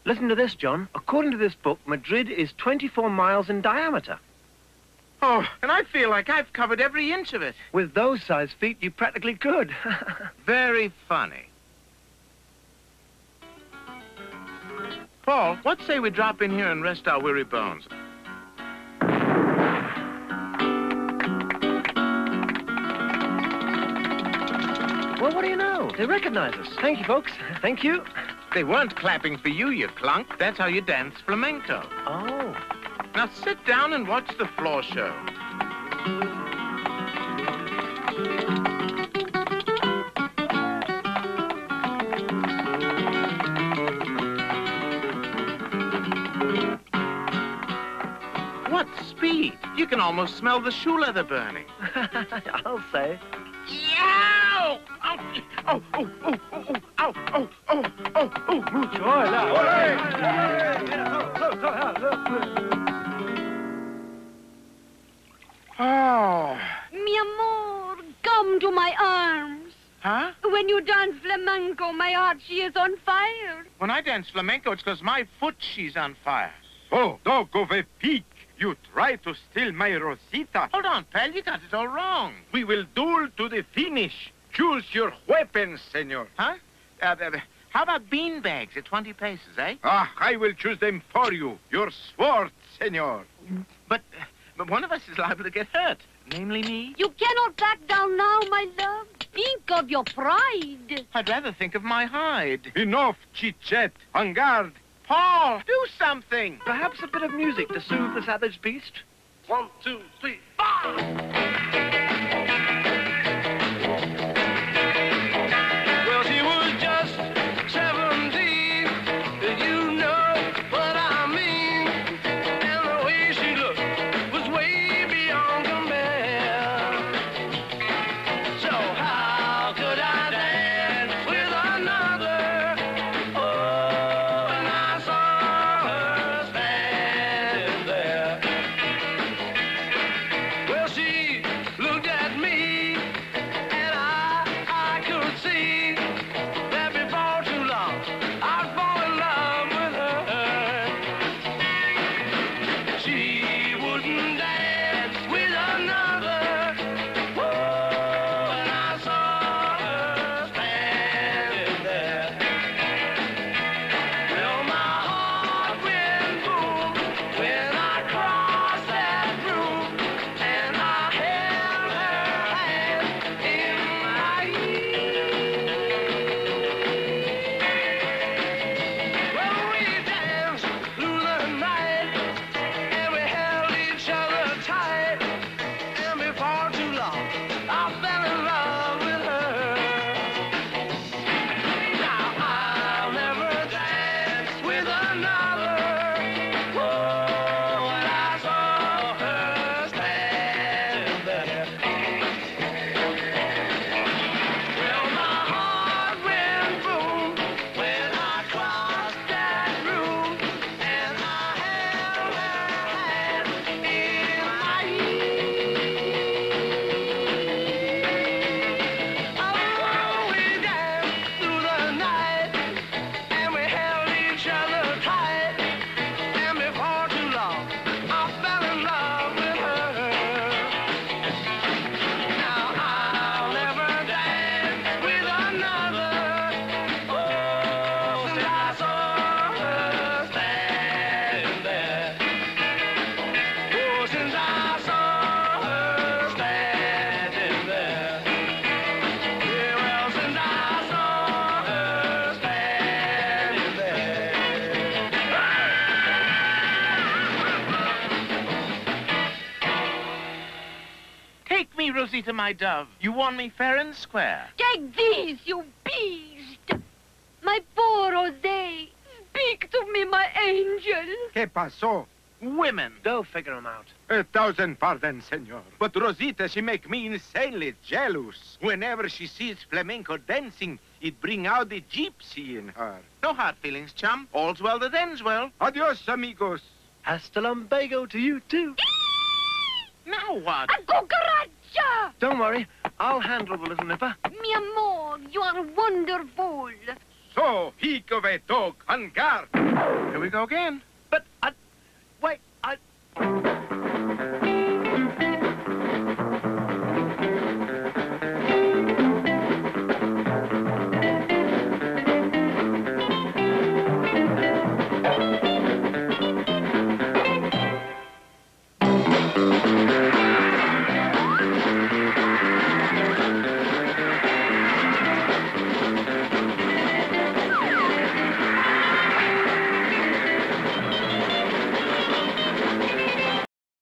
Listen to this, John. According to this book, Madrid is 24 miles in diameter. Oh, and I feel like I've covered every inch of it. With those size feet, you practically could. Very funny. Paul, what say we drop in here and rest our weary bones? Well, what do you know? They recognize us. Thank you, folks. Thank you. They weren't clapping for you, you clunk. That's how you dance flamenco. Oh. Now sit down and watch the floor show. What speed! You can almost smell the shoe leather burning. I'll say. Yow! Oh, oh, oh, oh, oh, ow, oh, oh, oh, oh. Mucho. Oh. Mi amor, come to my arms. Huh? When you dance flamenco, my heart, she is on fire. When I dance flamenco, it's because my foot, she's on fire. Oh, dog of a pig! You try to steal my Rosita. Hold on, pal, you got it all wrong. We will duel to the finish. Choose your weapons, senor. Huh? How about bean bags at 20 paces, eh? Ah, I will choose them for you. Your sword, senor. But one of us is liable to get hurt, namely me. You cannot back down now, my love. Think of your pride. I'd rather think of my hide. Enough chit-chat. En garde. Paul, do something. Perhaps a bit of music to soothe the savage beast. 1, 2, 3, 4. Well, she was just 17, you know what I mean. And the way she looked was way beyond compare. So how could I dance with another? Oh, when I saw her standing there. Well, she looked at me, and I could see that before too long I'd fall in love with her. She wouldn't dance with another. Oh, when I saw her standing there. Well, my heart went boom when I crossed that room, and I held her hand in my well, we danced through the night, and we held each other tight, and before too long, I fell in love with her. Now I'll never dance with another. Oh, when I saw her standing there. Well, my heart went boom when I crossed that room, and I held her hand in my oh, we danced through the night, and we held each other tight, and before too long, I fell in love with her. Now I'll never dance with another. Oh, since I saw her standing there. Oh, since I saw her standing there. Yeah, well, since I saw her standing there. Take me, Rosita, my dove. You won me fair and square. Take this, you beast. My poor Jose. Speak to me, my angel. ¿Qué pasó? Women. Go figure 'em out. 1,000 pardons, senor. But Rosita, she make me insanely jealous. Whenever she sees flamenco dancing, it bring out the gypsy in her. No hard feelings, chum. All's well that ends well. Adios, amigos. Hasta lumbago to you, too. Now what? A cucaracha! Don't worry. I'll handle the little nipper. Mi amor, you are wonderful. So Oh, peak of a dog on guard. Here we go again.